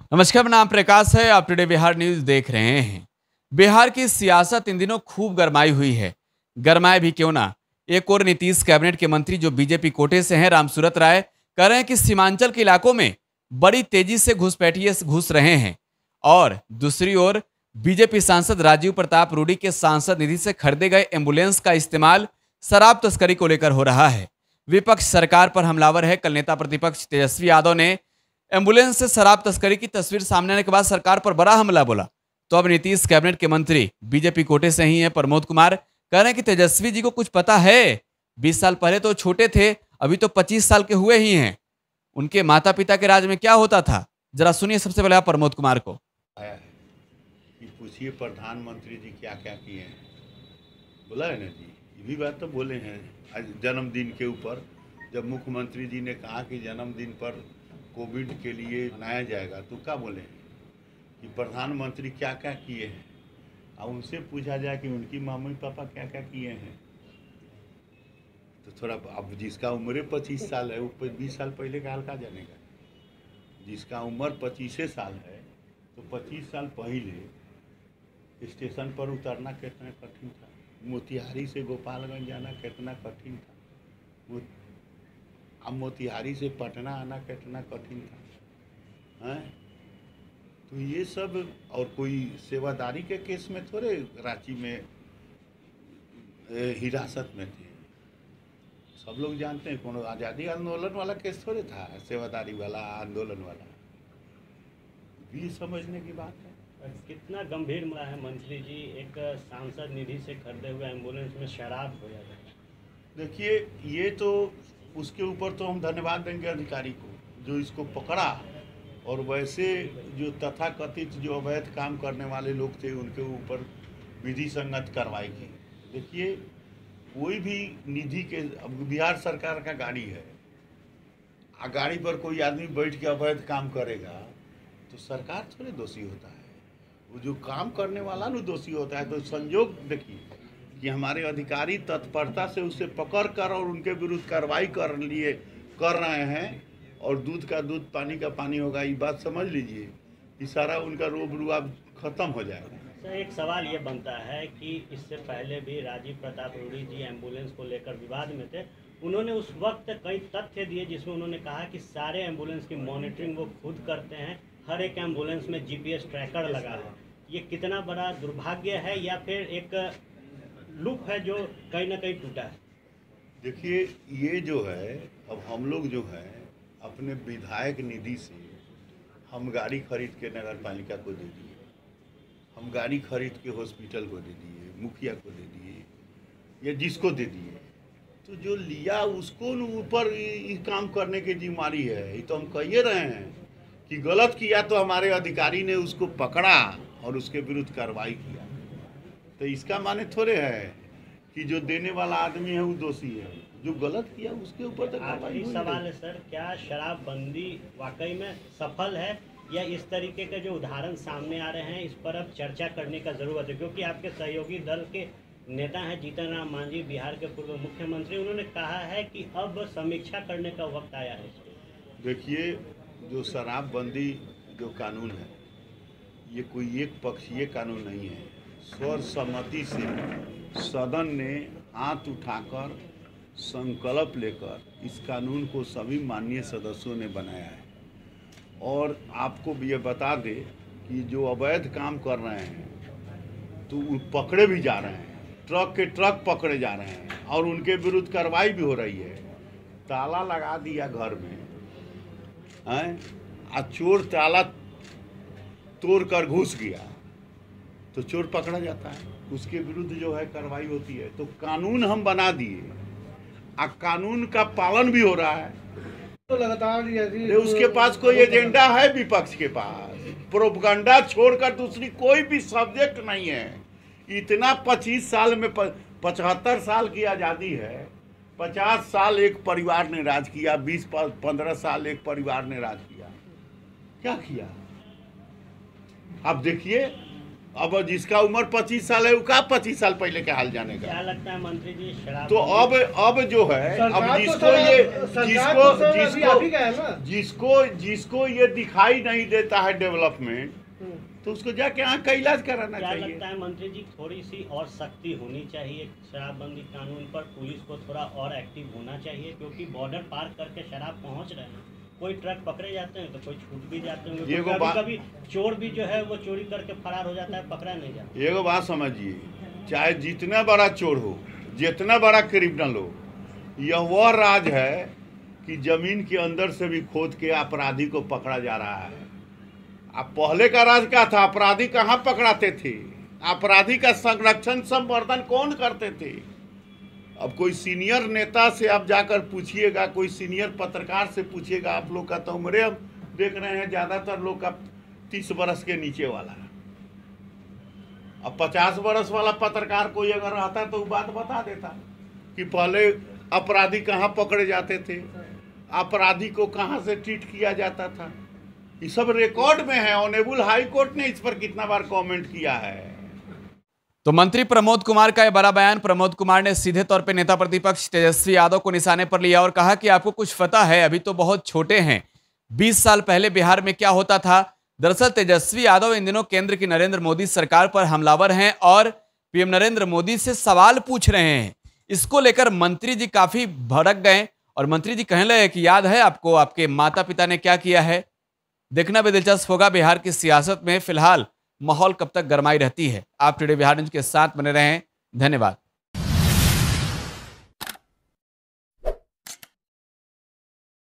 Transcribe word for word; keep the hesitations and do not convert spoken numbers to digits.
नमस्कार, मेरा नाम प्रकाश है। आप टुडे बिहार न्यूज देख रहे हैं। बिहार की सियासत इन दिनों खूब गरमाई हुई है। गरमाए भी क्यों ना, एक और नीतीश कैबिनेट के मंत्री जो बीजेपी कोटे से हैं, रामसूरत राय, कह रहे हैं कि सीमांचल के इलाकों में बड़ी तेजी से घुसपैठिए घुस रहे हैं। और दूसरी ओर बीजेपी सांसद राजीव प्रताप रूडी के सांसद निधि से खरीदे गए एम्बुलेंस का इस्तेमाल शराब तस्करी को लेकर हो रहा है। विपक्ष सरकार पर हमलावर है। कल नेता प्रतिपक्ष तेजस्वी यादव ने एम्बुलेंस से शराब तस्करी की तस्वीर सामने आने के बाद सरकार पर बड़ा हमला बोला। तो अब नीतीश कैबिनेट के मंत्री बीजेपी कोटे से ही हैं, प्रमोद कुमार, कह रहे हैं कि तेजस्वी जी को कुछ पता है। बीस साल पहले तो छोटे थे, अभी तो पच्चीस साल के हुए ही हैं। उनके माता पिता के राज में क्या होता था, जरा सुनिए सबसे पहले आप प्रमोद कुमार को। आया है कि पूछिए प्रधानमंत्री जी क्या क्या किए हैं, बोला है ना जी। ये भी बात तो बोले हैं आज जन्मदिन के ऊपर, जब मुख्यमंत्री जी ने कहा कि जन्मदिन पर कोविड के लिए मनाया जाएगा, तो क्या बोले हैं कि प्रधानमंत्री क्या क्या किए हैं। अब उनसे पूछा जाए कि उनकी मम्मी पापा क्या क्या किए हैं, तो थोड़ा अब जिसका उम्र पच्चीस साल है वो बीस साल पहले का हाल का जानेगा। जिसका उम्र पच्चीस साल है तो पच्चीस साल पहले स्टेशन पर उतरना कितना कठिन था, मोतिहारी से गोपालगंज जाना कितना कठिन था, अब मोतिहारी से पटना आना कितना कठिन था हैं। तो ये सब, और कोई सेवादारी के केस में थोड़े रांची में हिरासत में थे। सब लोग जानते हैं कौन आज़ादी आंदोलन वाला केस थोड़े था, सेवादारी वाला आंदोलन वाला भी समझने की बात है। कितना गंभीर मामला है मंत्री जी, एक सांसद निधि से खरीदे हुए एम्बुलेंस में शराब हो जाता है। देखिए, ये तो उसके ऊपर तो हम धन्यवाद देंगे अधिकारी को जो इसको पकड़ा, और वैसे जो तथाकथित जो अवैध काम करने वाले लोग थे उनके ऊपर विधि संगत कार्रवाई की। देखिए, कोई भी निधि के, अब बिहार सरकार का गाड़ी है, आ गाड़ी पर कोई आदमी बैठ के अवैध काम करेगा तो सरकार थोड़े दोषी होता है, वो जो काम करने वाला ना दोषी होता है। तो संयोग देखिए कि हमारे अधिकारी तत्परता से उसे पकड़ कर और उनके विरुद्ध कार्रवाई कर लिए कर रहे हैं, और दूध का दूध पानी का पानी होगा, ये बात समझ लीजिए कि सारा उनका रोब रुआब खत्म हो जाएगा। सर, एक सवाल ये बनता है कि इससे पहले भी राजीव प्रताप रूडी जी एम्बुलेंस को लेकर विवाद में थे। उन्होंने उस वक्त कई तथ्य दिए जिसमें उन्होंने कहा कि सारे एम्बुलेंस की मॉनिटरिंग वो खुद करते हैं, हर एक एम्बुलेंस में जीपीएस ट्रैकर लगा है। ये कितना बड़ा दुर्भाग्य है या फिर एक लूप है जो कहीं ना कहीं टूटा है? देखिए, ये जो है, अब हम लोग जो है अपने विधायक निधि से हम गाड़ी खरीद के नगर पालिका को दे दिए, हम गाड़ी खरीद के हॉस्पिटल को दे दिए, मुखिया को दे दिए, या जिसको दे दिए, तो जो लिया उसको ऊपर काम करने की जिम्मेदारी है। ये तो हम कह रहे हैं कि गलत किया तो हमारे अधिकारी ने उसको पकड़ा और उसके विरुद्ध कार्रवाई किया। तो इसका माने थोड़े है कि जो देने वाला आदमी है वो दोषी है, जो गलत किया उसके ऊपर तो कार्रवाई। सवाल है सर, क्या शराबबंदी वाकई में सफल है या इस तरीके के जो उदाहरण सामने आ रहे हैं इस पर अब चर्चा करने का जरूरत है? क्योंकि आपके सहयोगी दल के नेता हैं जीतन राम मांझी, बिहार के पूर्व मुख्यमंत्री, उन्होंने कहा है कि अब समीक्षा करने का वक्त आया है। देखिए, जो शराबबंदी जो कानून है, ये कोई एक पक्षीय कानून नहीं है। सर्वसम्मति से सदन ने हाथ उठाकर संकल्प लेकर इस कानून को सभी माननीय सदस्यों ने बनाया है। और आपको ये बता दे कि जो अवैध काम कर रहे हैं तो वो पकड़े भी जा रहे हैं, ट्रक के ट्रक पकड़े जा रहे हैं और उनके विरुद्ध कार्रवाई भी हो रही है। ताला लगा दिया घर में हैं, आ चोर ताला तोड़ कर घुस गया तो चोर पकड़ा जाता है, उसके विरुद्ध जो है कार्रवाई होती है। तो कानून हम बना दिए, आ कानून का पालन भी हो रहा है। तो लगातार उसके पास कोई एजेंडा है? विपक्ष के पास प्रोपगंडा छोड़कर दूसरी कोई भी सब्जेक्ट नहीं है। इतना पच्चीस साल में पचहत्तर साल की आज़ादी है, पचास साल एक परिवार ने राज किया, बीस पंद्रह साल एक परिवार ने राज किया। क्या किया? आप देखिए अब जिसका उम्र पच्चीस साल है वो का पच्चीस साल पहले के हाल जाने का। क्या लगता है मंत्री जी शराब तो अब अब जो है अब जिसको ये जिसको जिसको जिसको जिसको ये दिखाई नहीं देता है डेवलपमेंट, तो उसको जाके आँख का इलाज कराना क्या चाहिए। लगता है मंत्री जी थोड़ी सी और सख्ती होनी चाहिए शराबबंदी कानून पर, पुलिस को थोड़ा और एक्टिव होना चाहिए, क्योंकि बॉर्डर पार करके शराब पहुंच रहे हैं, कोई ट्रक पकड़े जाते हैं तो कोई छूट भी जाते हैं, ये कभी कभी चोर भी जो है वो चोरी करके फरार हो जाता है, पकड़ा नहीं जाता। एगो बात समझिए, चाहे जितना बड़ा चोर हो, जितना बड़ा क्रिमिनल हो, यह वह राज है कि जमीन के अंदर से भी खोद के अपराधी को पकड़ा जा रहा है। अब पहले का राज क्या था? अपराधी कहाँ पकड़ाते थे? अपराधी का संरक्षण संवर्धन कौन करते थे? अब कोई सीनियर नेता से आप जाकर पूछिएगा, कोई सीनियर पत्रकार से पूछिएगा, आप लोग का तो उम्र हम देख रहे हैं ज़्यादातर लोग का तीस बरस के नीचे वाला। अब पचास बरस वाला पत्रकार कोई अगर रहता तो वो बात बता देता कि पहले अपराधी कहाँ पकड़े जाते थे, अपराधी को कहाँ से ट्रीट किया जाता था। ये सब रिकॉर्ड में है। ऑनरेबल हाई कोर्ट ने इस पर कितना बार कमेंट किया है। तो मंत्री प्रमोद कुमार का यह बड़ा बयान। प्रमोद कुमार ने सीधे तौर पे नेता प्रतिपक्ष तेजस्वी यादव को निशाने पर लिया और कहा कि आपको कुछ पता है, अभी तो बहुत छोटे हैं। बीस साल पहले बिहार में क्या होता था? दरअसल तेजस्वी यादव इन दिनों केंद्र की नरेंद्र मोदी सरकार पर हमलावर हैं और पीएम नरेंद्र मोदी से सवाल पूछ रहे हैं। इसको लेकर मंत्री जी काफी भड़क गए और मंत्री जी कहने लगे कि याद है आपको आपके माता पिता ने क्या किया है। देखना भी दिलचस्प होगा बिहार की सियासत में फिलहाल माहौल कब तक गरमाई रहती है। आप टुडे बिहार न्यूज के साथ बने रहें। धन्यवाद।